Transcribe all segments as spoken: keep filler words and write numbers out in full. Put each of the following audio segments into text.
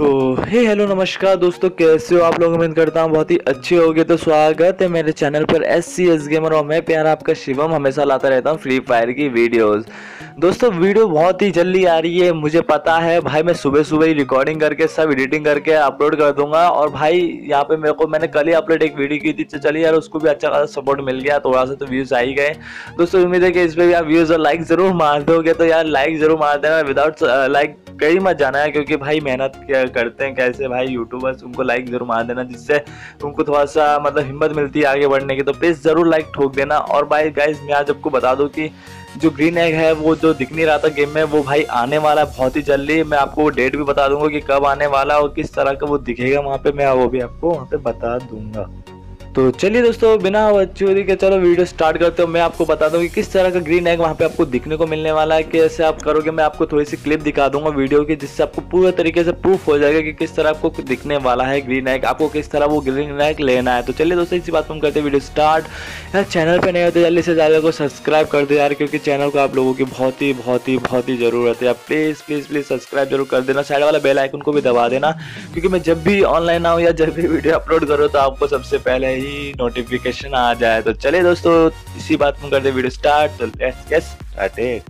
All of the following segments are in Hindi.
तो हे हेलो नमस्कार दोस्तों, कैसे हो आप लोग। उम्मीद करता हूँ बहुत ही अच्छे होगे। तो स्वागत है मेरे चैनल पर एस सी एस गेमर और मैं प्यारा आपका शिवम हमेशा लाता रहता हूँ फ्री फायर की वीडियोस। दोस्तों वीडियो बहुत ही जल्दी आ रही है, मुझे पता है भाई। मैं सुबह सुबह ही रिकॉर्डिंग करके सब एडिटिंग करके अपलोड कर दूंगा। और भाई यहाँ पे मेरे को मैंने कल ही अपलोड एक वीडियो की थी, तो चलिए यार उसको भी अच्छा खासा सपोर्ट मिल गया, थोड़ा सा तो व्यूज आ ही गए। दोस्तों उम्मीद है कि इस पर भी आप व्यूज और लाइक जरूर मार दोगे। तो यार लाइक जरूर मार देना, विदाउट लाइक कहीं मत जाना है, क्योंकि भाई मेहनत करते हैं कैसे भाई यूट्यूबर्स, उनको लाइक जरूर मार देना, जिससे उनको थोड़ा सा मतलब हिम्मत मिलती है आगे बढ़ने की। तो प्लीज जरूर लाइक ठोक देना। और भाई गाइस मैं आज आपको बता दूं कि जो ग्रीन एग है वो जो दिख नहीं रहा था गेम में, वो भाई आने वाला है बहुत ही जल्दी। मैं आपको डेट भी बता दूंगा कि कब आने वाला और किस तरह का वो दिखेगा वहाँ पे, मैं वो भी आपको वहाँ पे बता दूंगा। तो चलिए दोस्तों बिना चोरी के चलो वीडियो स्टार्ट करते हो। मैं आपको बता दूं कि किस तरह का ग्रीन एग वहाँ पे आपको दिखने को मिलने वाला है, कैसे आप करोगे। मैं आपको थोड़ी सी क्लिप दिखा दूंगा वीडियो की, जिससे आपको पूरे तरीके से प्रूफ हो जाएगा कि किस तरह आपको दिखने वाला है ग्रीन एग, आपको किस तरह वो ग्रीन एग लेना है। तो चलिए दोस्तों इसी बात पर हम करते हैं वीडियो स्टार्ट। यार चैनल पर नहीं होते जल्दी से चैनल को सब्सक्राइब कर दो यार, क्योंकि चैनल को आप लोगों की बहुत ही बहुत ही बहुत ही ज़रूरत है। आप प्लीज़ प्लीज़ प्लीज़ सब्सक्राइब जरूर कर देना, साइड वाला बेल आइकन को भी दबा देना, क्योंकि मैं जब भी ऑनलाइन आऊँ या जब भी वीडियो अपलोड करूँ तो आपको सबसे पहले ही नोटिफिकेशन आ जाए। तो चलिए दोस्तों इसी बात में करते वीडियो स्टार्ट। तो let's get started.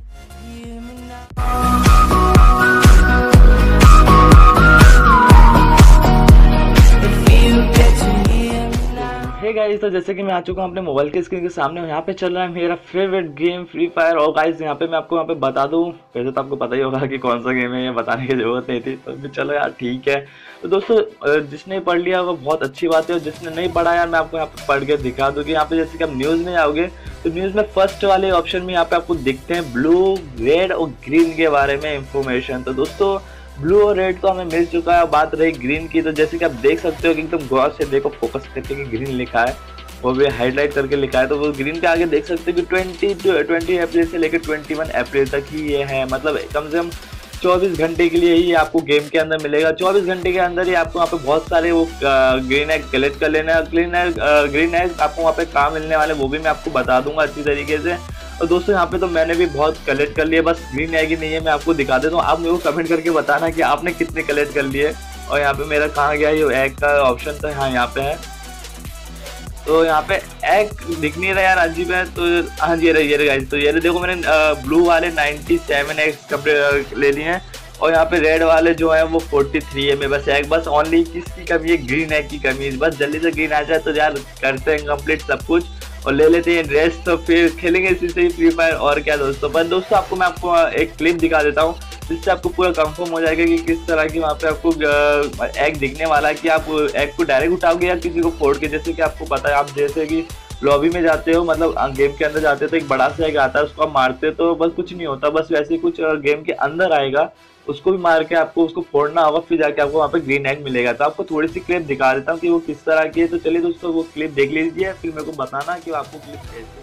Hey guys, तो जैसे कि मैं आ चुका हूँ अपने मोबाइल के स्क्रीन के सामने। यहाँ पे चल रहा है मेरा फेवरेट गेम फ्री फायर। और गाइस यहाँ पे मैं आपको यहाँ पे बता दूँ, वैसे तो आपको पता ही होगा कि कौन सा गेम है, ये बताने की जरूरत नहीं थी, तो भी चलो यार ठीक है। तो दोस्तों जिसने पढ़ लिया वो बहुत अच्छी बात है, और जिसने नहीं पढ़ा यार मैं आपको यहाँ पे पढ़ के दिखा दूँ कि यहाँ पे जैसे कि आप न्यूज़ में आओगे तो न्यूज़ में फर्स्ट वाले ऑप्शन में यहाँ पे आपको दिखते हैं ब्लू, रेड और ग्रीन के बारे में इंफॉर्मेशन। तो दोस्तों ब्लू और रेड तो हमें मिल चुका है, बात रही ग्रीन की। तो जैसे कि आप देख सकते हो कि एकदम गौर से देखो, फोकस करके कि ग्रीन लिखा है, वो भी हाईलाइट करके लिखा है। तो वो ग्रीन के आगे देख सकते हो कि ट्वेंटी ट्वेंटी अप्रैल से लेकर ट्वेंटी वन अप्रैल तक ही ये है, मतलब कम से कम चौबीस घंटे के लिए ही आपको गेम के अंदर मिलेगा। चौबीस घंटे के अंदर ही आपको वहाँ पे बहुत सारे वो ग्रीन एग कलेक्ट कर लेना है। ग्रीन एग ग्रीन एग आपको वहाँ पे कहाँ मिलने वाले वो भी मैं आपको बता दूंगा अच्छी तरीके से। और दोस्तों यहाँ पे तो मैंने भी बहुत कलेक्ट कर लिए, बस ग्रीन एग ही नहीं है, मैं आपको दिखा देता हूँ। आप मेरे को कमेंट करके बताना कि आपने कितने कलेक्ट कर लिए। और यहाँ पे मेरा कहाँ गया ये एग का ऑप्शन, तो हाँ यहाँ पे है। तो यहाँ पे एग दिख नहीं रहा यार, अजीब है। तो हाँ जी ये ये गाइस, तो ये देखो मैंने ब्लू वाले नाइन्टी सेवन एग्स कपड़े ले लिए हैं, और यहाँ पे रेड वाले जो है वो फोर्टी थ्री है। में बस एग, बस ओनली किसकी कमी है, ग्रीन एग की कमी है। बस जल्दी से ग्रीन आ जाए तो यार करते हैं कंप्लीट सब कुछ और ले लेते हैं ड्रेस, तो फिर खेलेंगे इसी से ही फ्री फायर। और क्या दोस्तों, बस दोस्तों आपको मैं आपको एक क्लिप दिखा देता हूँ, जिससे आपको पूरा कंफर्म हो जाएगा कि किस तरह की वहाँ पे आपको एग दिखने वाला है, कि आप एग को डायरेक्ट उठाओगे या किसी को फोड़ के। जैसे कि आपको पता है, आप जैसे कि लॉबी में जाते हो, मतलब गेम के अंदर जाते हो तो एक बड़ा सा एग आता है, उसको आप मारते हो तो बस कुछ नहीं होता, बस वैसे ही कुछ गेम के अंदर आएगा, उसको भी मार के आपको उसको फोड़ना होगा, फिर जाके आपको वहाँ पे ग्रीन एग मिलेगा। तो आपको थोड़ी सी क्लिप दिखा देता हूँ कि वो किस तरह की है। तो चलिए दोस्तों वो क्लिप देख लीजिए, फिर मेरे को बताना कि आपको क्लिप कैसे।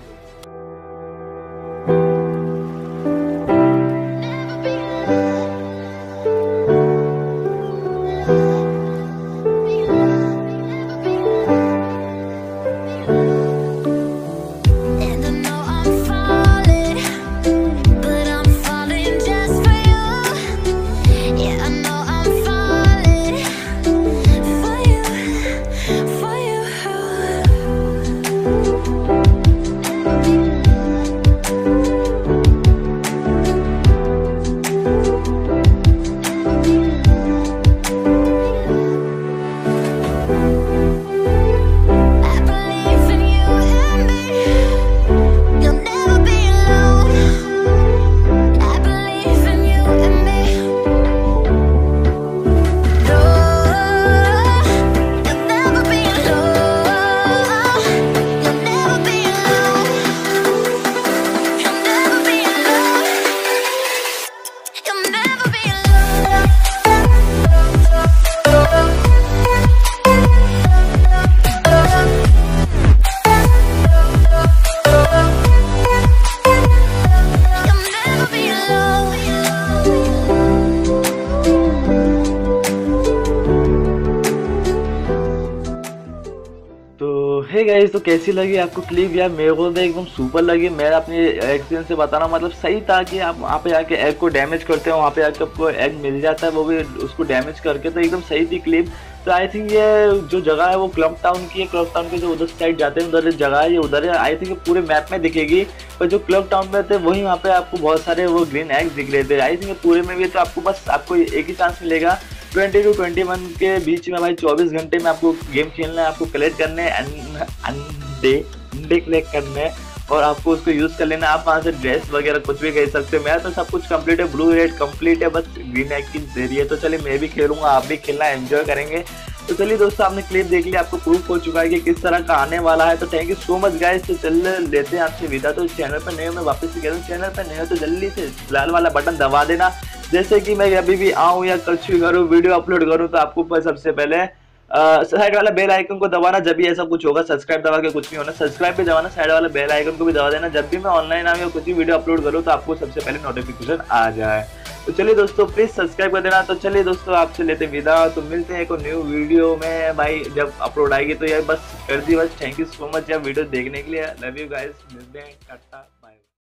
गाइस, तो कैसी लगी आपको क्लिप? यार मेरे को तो एकदम सुपर लगी। मैं अपने एक्सपीरियंस से बताना मतलब सही था कि आप वहाँ पे आके एग को डैमेज करते हो, वहाँ पे आके आपको एग मिल जाता है, वो भी उसको डैमेज करके, तो एकदम सही थी क्लिप। तो आई थिंक ये जो जगह है वो क्लॉक टाउन की है। क्लॉक टाउन के जो उधर साइड जाते हैं उधर जगह है, ये उधर है। आई थिंक पूरे मैप में दिखेगी, पर जो क्लॉक टाउन में थे वही वहाँ पे आपको बहुत सारे वो ग्रीन एग दिख रहे थे। आई थिंक पूरे में भी तो आपको बस आपको एक ही चांस मिलेगा ट्वेंटी टू ट्वेंटी वन के बीच में भाई। चौबीस घंटे में आपको गेम खेलना है, आपको कलेक्ट करने हैं अंडे अंडे कलेक्ट करने हैं और आपको उसको यूज कर लेना। आप वहाँ से ड्रेस वगैरह कुछ भी खरीद सकते हो। मैं तो सब कुछ कंप्लीट है, ब्लू रेड कंप्लीट है, बस ग्रीन एग की देरी है। तो चलिए मैं भी खेलूंगा, आप भी खेलना, एंजॉय करेंगे। तो चलिए दोस्तों, आपने क्लिप देख लिया, आपको प्रूफ हो चुका है कि किस तरह का आने वाला है। तो thank you so much guys. तो चल लेते हैं आपसे विदा। तो चैनल पर नए हो, मैं वापस से कह रहा हूँ, चैनल पर नए हो तो जल्दी से लाल वाला बटन दबा देना, जैसे कि मैं अभी भी आऊँ या कुछ भी करूँ, वीडियो अपलोड करूँ, तो आपको सबसे पहले साइड वाला बेल आइकन को दबाना जब भी ऐसा कुछ होगा। सब्सक्राइब दबा के कुछ नहीं होना, सब्सक्राइब भी दबाना, साइड वाला बेल आइकन को भी दबा देना। जब भी मैं ऑनलाइन आऊँ या कुछ भी वीडियो अपलोड करूँ तो आपको सबसे पहले नोटिफिकेशन आ जाए। तो चलिए दोस्तों, प्लीज सब्सक्राइब कर देना। तो चलिए दोस्तों, आपसे लेते विदा। तो मिलते हैं एक न्यू वीडियो में भाई, जब अपलोड आएगी। तो यार बस कर दी बस। थैंक यू सो मच यार वीडियो देखने के लिए। लव यू गाइस, मिलते हैं, टाटा।